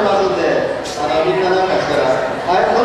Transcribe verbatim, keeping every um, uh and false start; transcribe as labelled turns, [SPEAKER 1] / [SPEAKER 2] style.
[SPEAKER 1] ますんで、あのみんななんかしたら、はい、